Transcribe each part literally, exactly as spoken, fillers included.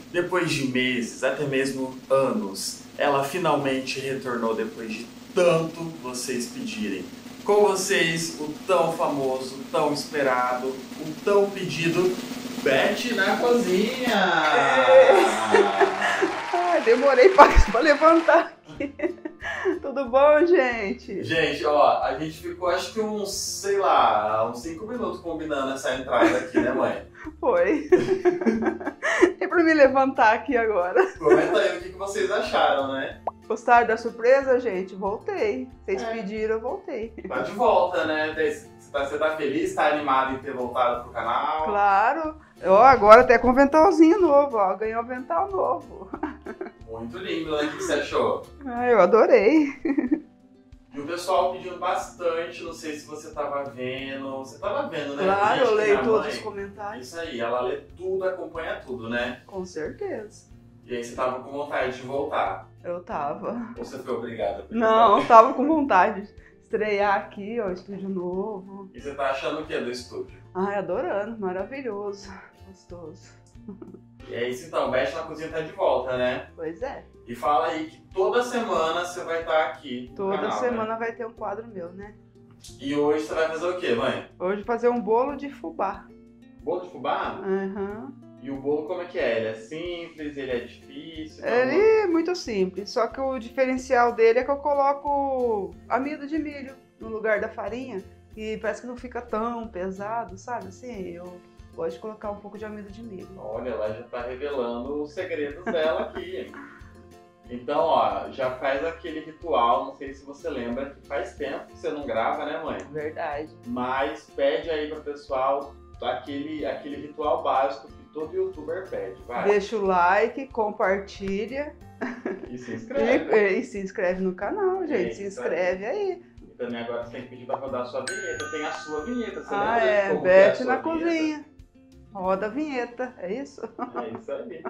Depois de meses, até mesmo anos, ela finalmente retornou depois de tanto vocês pedirem. Com vocês, o tão famoso, tão esperado, o tão pedido Beth na cozinha! Ai, demorei pra, pra levantar aqui. Tudo bom, gente? Gente, ó, a gente ficou acho que uns, sei lá, uns cinco minutos combinando essa entrada aqui, né, mãe? Foi. E pra me levantar aqui agora? Comenta aí o que vocês acharam, né? Gostaram da surpresa, gente? Voltei. Vocês É. pediram, eu voltei. Tá de volta, né? Você tá, você tá feliz, tá animado em ter voltado pro canal? Claro. Ó, agora até com um aventalzinho novo, ó. Ganhei um avental novo. Muito lindo, né? O que você achou? Ah, eu adorei. E o pessoal pedindo bastante, não sei se você tava vendo. Você tava vendo, né? Claro, Gente, eu leio minha todos mãe- os comentários. Isso aí, ela lê tudo, acompanha tudo, né? Com certeza. E aí você tava com vontade de voltar. Eu tava. Ou você foi obrigada? Não, tava com vontade de estrear aqui, ó, estúdio novo. E você tá achando o que do estúdio? Ai, adorando, maravilhoso, gostoso. E é isso então, Beth na cozinha tá de volta, né? Pois é, E fala aí que toda semana você vai estar aqui no toda canal, semana né? vai ter um quadro meu, né? E hoje você vai fazer o quê, mãe? Hoje fazer um bolo de fubá. Bolo de fubá? Aham. E o bolo como é que é? Ele é simples, ele é difícil? Ele é muito simples, só que o diferencial dele é que eu coloco amido de milho no lugar da farinha e parece que não fica tão pesado, sabe? Assim, eu gosto de colocar um pouco de amido de milho. Olha, ela já tá revelando os segredos dela aqui. Então, ó, já faz aquele ritual, não sei se você lembra, que faz tempo que você não grava, né, mãe? Verdade. Mas pede aí pro pessoal aquele, aquele ritual básico que todo youtuber pede, vai. Deixa o like, compartilha E se e, inscreve. e se inscreve no canal, gente. É se isso inscreve aí. E também agora você tem que pedir pra rodar a sua vinheta. Tem a sua vinheta, você Ah, lembra de é. como que é a Beth sua na vinheta? cozinha. Roda a vinheta, é isso? É isso aí.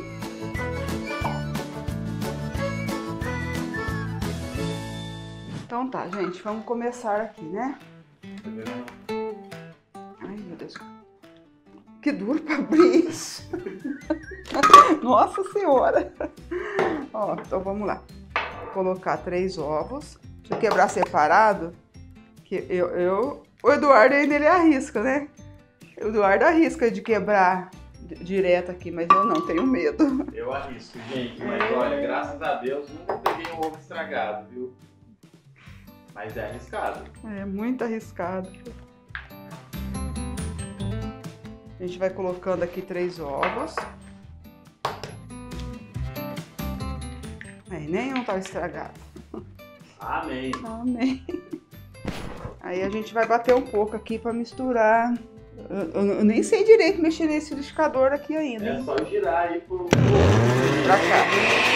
Então tá, gente, vamos começar aqui, né? Tá vendo? Ai, meu Deus. Que duro pra abrir isso. Nossa Senhora. Ó, então vamos lá. Vou colocar três ovos. Deixa eu quebrar separado. Que eu, eu... O Eduardo ainda ele arrisca, né? O Eduardo arrisca de quebrar di- direto aqui, mas eu não, tenho medo. Eu arrisco, gente, mas É. olha, graças a Deus nunca peguei um ovo estragado, viu? Mas é arriscado. É muito arriscado. A gente vai colocando aqui três ovos. Aí, nenhum tá estragado. Amém. Amém. Aí a gente vai bater um pouco aqui pra misturar. Eu, eu- eu nem sei direito mexer nesse liquidificador aqui ainda. É hein? só girar aí pro... Pra cá.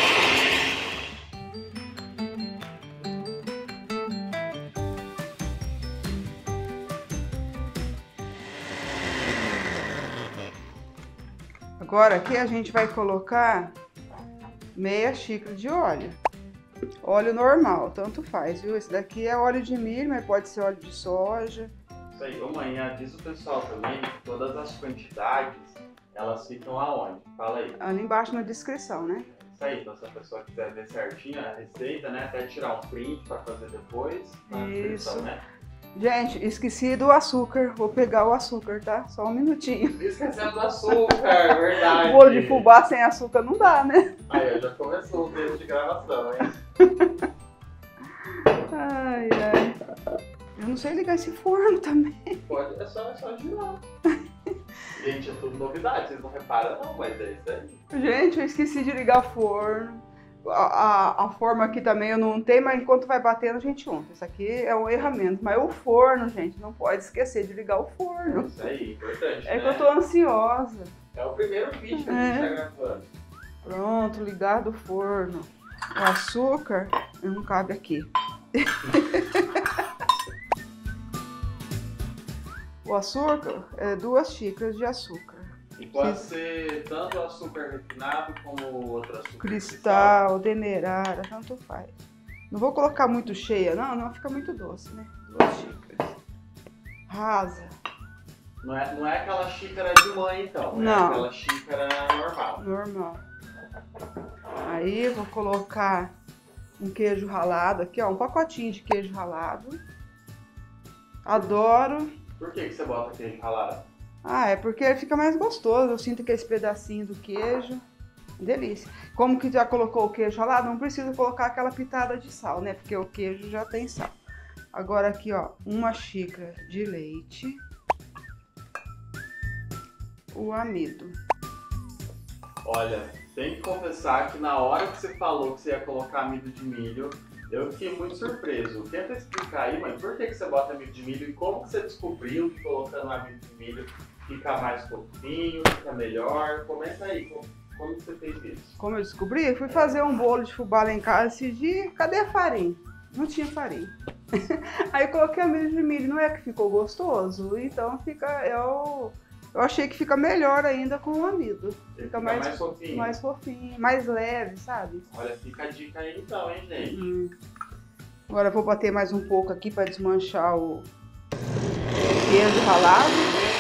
Agora aqui a gente vai colocar meia xícara de óleo. Óleo normal, tanto faz, viu? Esse daqui é óleo de milho, mas pode ser óleo de soja. Isso aí, ô mãe, avisa o pessoal também que todas as quantidades, elas ficam aonde? Fala aí. Ali embaixo na descrição, né? Isso aí, então se a pessoa quiser ver certinho a receita, né? Até tirar um print pra fazer depois, na descrição, Isso. né? Gente, esqueci do açúcar. Vou pegar o açúcar, tá? Só um minutinho. Esquecendo do açúcar, é verdade. O bolo de fubá sem açúcar não dá, né? Aí, já começou o tempo de gravação, hein? Ai, ai. Eu não sei ligar esse forno também. Pode, é só, é só girar. Gente, é tudo novidade, vocês não reparam não, mas é isso aí. Gente, eu esqueci de ligar o forno. A, a, a forma aqui também eu não tenho, mas enquanto vai batendo a gente unta. Isso aqui é um erramento. Mas o forno, gente, não pode esquecer de ligar o forno. Isso aí, importante, É né? que eu tô ansiosa. É o primeiro vídeo que a gente tá gravando. Pronto, ligado o forno. O açúcar não cabe aqui. O açúcar é duas xícaras de açúcar. E pode ser tanto açúcar refinado como outro açúcar Cristal, demerara, tanto faz. Não vou colocar muito cheia, não, não fica muito doce, né? Duas xícaras. Rasa. Não é, não é aquela xícara de mãe, então. Não. É aquela xícara normal. Normal. Aí eu vou colocar um queijo ralado aqui, ó. Um pacotinho de queijo ralado. Adoro. Por que, que você bota queijo ralado? Ah, é porque fica mais gostoso. Eu sinto aquele pedacinho do queijo. Delícia. Como que já colocou o queijo ralado, não precisa colocar aquela pitada de sal, né? Porque o queijo já tem sal. Agora aqui, ó, uma xícara de leite. O amido. Olha, tem que confessar que na hora que você falou que você ia colocar amido de milho, eu fiquei muito surpreso. Tenta explicar aí, mãe, por que, que você bota amido de milho e como que você descobriu que colocando amido de milho fica mais fofinho, fica melhor? Comenta aí, como, como você fez isso? Como eu descobri, eu fui fazer um bolo de fubá lá em casa esse dia. Cadê a farinha? Não tinha farinha. Aí eu coloquei amido de milho, não é que ficou gostoso? Então fica, eu, eu achei que fica melhor ainda com o amido. Fica, fica mais, mais fofinho. mais fofinho, mais leve, sabe? Olha, fica a dica aí então, hein, gente? Hum. Agora eu vou bater mais um pouco aqui para desmanchar o queijo ralado.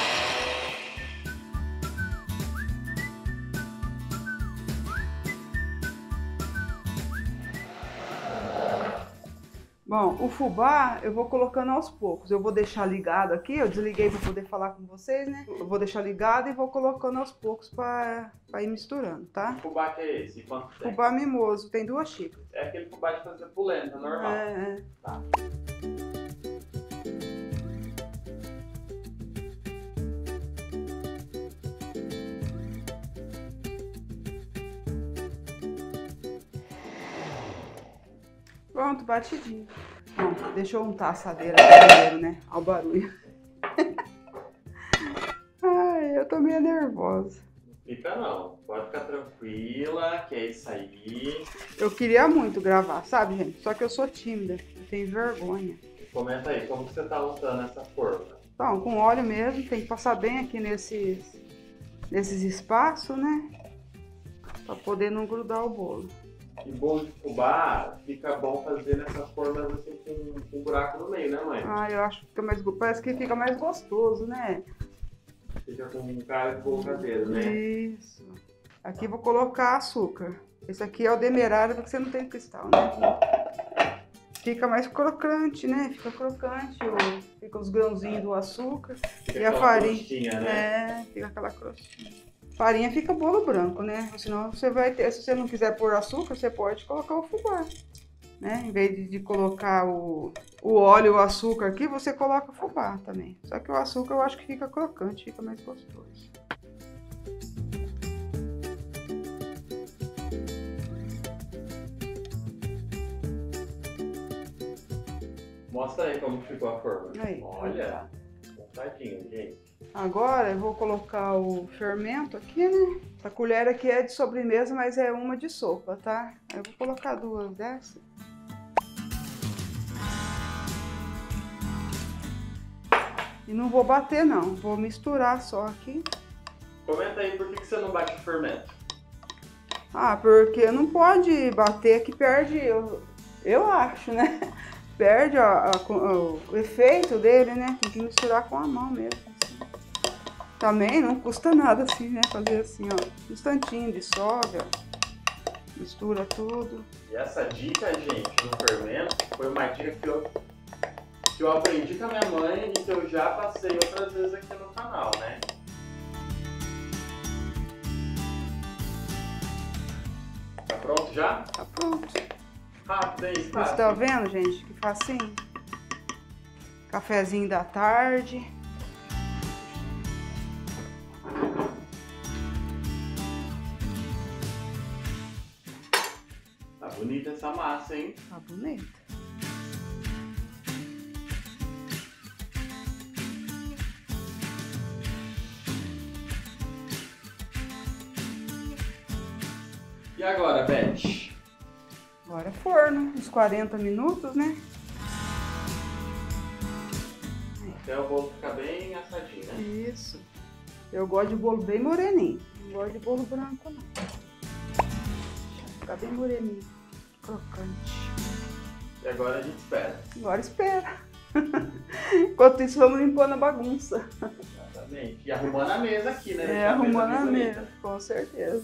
Bom, o fubá eu vou colocando aos poucos. Eu vou deixar ligado aqui, eu desliguei para poder falar com vocês, né? Eu vou deixar ligado e vou colocando aos poucos para ir misturando, tá? Que fubá que é esse? Quanto tem? Fubá mimoso, tem duas xícaras. É aquele fubá de fazer polenta, normal. É, é. Tá. Pronto, batidinho. Bom, deixa eu untar a assadeira primeiro, né? Olha o barulho. Ai, eu tô meio nervosa. Não fica não, pode ficar tranquila, que é isso aí. Eu queria muito gravar, sabe, gente? Só que eu sou tímida, eu tenho vergonha. Comenta aí, como que você tá usando essa forma? Então, com óleo mesmo, tem que passar bem aqui nesses, nesses espaços, né? Pra poder não grudar o bolo. E bolo de fubá fica bom fazer nessas formas assim com, com um buraco no meio, né, mãe? Ah, eu acho que fica mais, parece que fica mais gostoso, né? Fica com um cara de bolo caseiro, né? Isso. Aqui eu vou colocar açúcar. Esse aqui é o demerara porque você não tem cristal, né? Fica mais crocante, né? Fica crocante, ó. Fica os grãozinhos do açúcar. Fica E a aquela farinha. crostinha, né? É, fica aquela crostinha. Farinha fica bolo branco, né? Senão você vai ter, se você não quiser pôr açúcar, você pode colocar o fubá, né? Em vez de, de colocar o, o óleo e o açúcar aqui, você coloca o fubá também. Só que o açúcar eu acho que fica crocante, fica mais gostoso. Mostra aí como ficou a forma. Aí, olha, montadinho, gente. Agora eu vou colocar o fermento aqui, né? Essa colher aqui é de sobremesa, mas é uma de sopa, tá? Eu vou colocar duas dessas. E não vou bater não, vou misturar só aqui. Comenta aí por que você não bate o fermento. Ah, porque não pode bater que perde, eu, eu acho, né? Perde a, a, o, o efeito dele, né? Tem que misturar com a mão mesmo. Assim. Também não custa nada assim, né? Fazer assim, ó. Um instantinho dissolve, ó. Mistura tudo. E essa dica, gente, do fermento, foi uma dica que eu, que eu aprendi com a minha mãe e que eu já passei outras vezes aqui no canal, né? Tá pronto já? Tá pronto. Rápido, hein? Vocês Fácil. estão vendo, gente? Que facinho. Cafezinho da tarde. Tá bonita essa massa, hein? Tá bonito. E agora, Beth? Agora forno, uns quarenta minutos, né? Até o bolo ficar bem assadinho, né? Isso. Eu gosto de bolo bem moreninho. Não gosto de bolo branco, não. Fica bem moreninho. Crocante. E agora a gente espera. Agora espera. Enquanto isso, vamos limpando a bagunça. Exatamente. Exatamente. E arrumando a mesa aqui, né? É, arrumando a mesa, com certeza.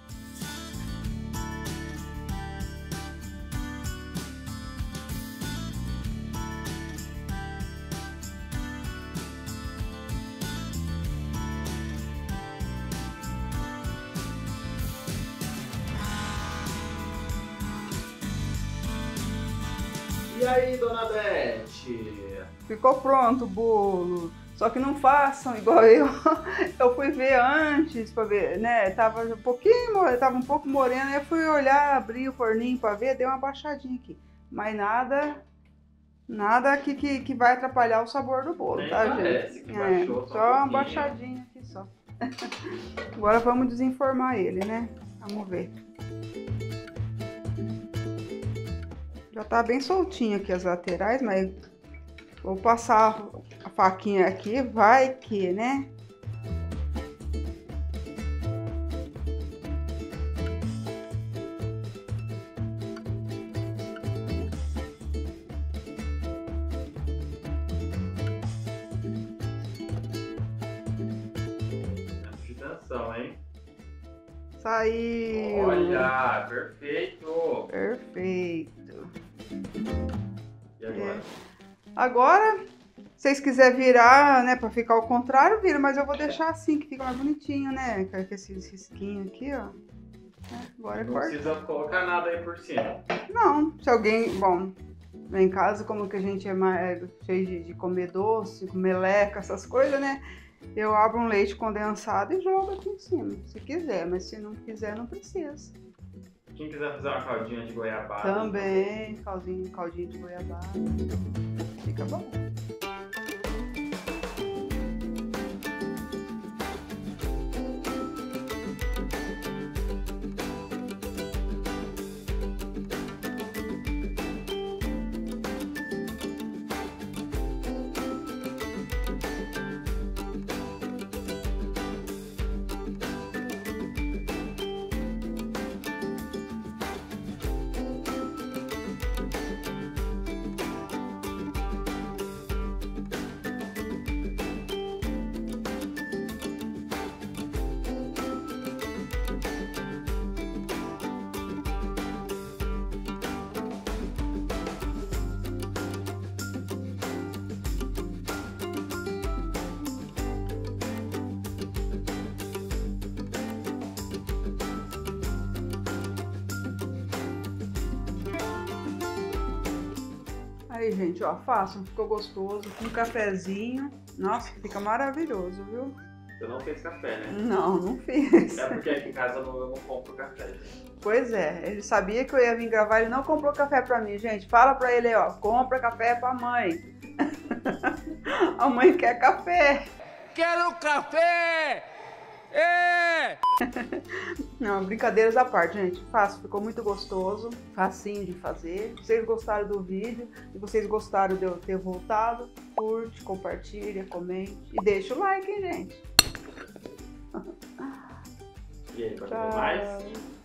E aí, dona Beth? Ficou pronto o bolo. Só que não façam igual eu. Eu fui ver antes para ver, né? Tava um pouquinho, tava um pouco morena. Eu fui olhar, abri o forninho para ver, deu uma baixadinha aqui. Mas nada, nada que, que, que vai atrapalhar o sabor do bolo, Nem tá, parece gente? que baixou, é, só só um uma baixadinha aqui só. Agora vamos desenformar ele, né? Vamos ver. Já tá bem soltinho aqui as laterais, mas vou passar a faquinha aqui, vai que, né? Atenção, hein? Saiu! Olha, perfeito! Perfeito! E agora? É. Agora, se vocês quiserem virar, né, pra ficar ao contrário, vira, mas eu vou deixar assim, que fica mais bonitinho, né? Com esses risquinhos aqui, ó. Agora é Não corta. precisa colocar nada aí por cima. Não, se alguém, bom, lá em casa, como que a gente é mais é cheio de, de comer doce, meleca, essas coisas, né? Eu abro um leite condensado e jogo aqui em cima, se quiser, mas se não quiser, não precisa. Quem quiser fazer uma caldinha de goiabada. Também, caldinho, caldinho de goiabada. Fica bom. Aí, gente, ó, façam, ficou gostoso, com um cafezinho. Nossa, fica maravilhoso, viu? Você não fez café, né? Não, não fiz. É porque aqui em casa eu não, eu não compro café, gente. Pois é, ele sabia que eu ia vir gravar, ele não comprou café pra mim, gente. Fala pra ele aí, ó, compra café pra mãe. A mãe quer café. Quero café! É! Não, brincadeiras à parte, gente. Faço, ficou muito gostoso, facinho de fazer. Se vocês gostaram do vídeo, se vocês gostaram de eu ter voltado, curte, compartilha, comente e deixa o like, hein, gente. E aí, pode ver mais? Tchau.